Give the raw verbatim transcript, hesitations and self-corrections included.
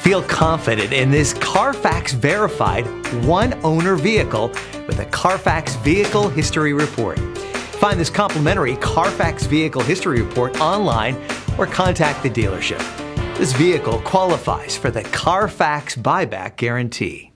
Feel confident in this Carfax verified one-owner vehicle with a Carfax Vehicle History Report. Find this complimentary Carfax Vehicle History Report online or contact the dealership. This vehicle qualifies for the Carfax Buyback Guarantee.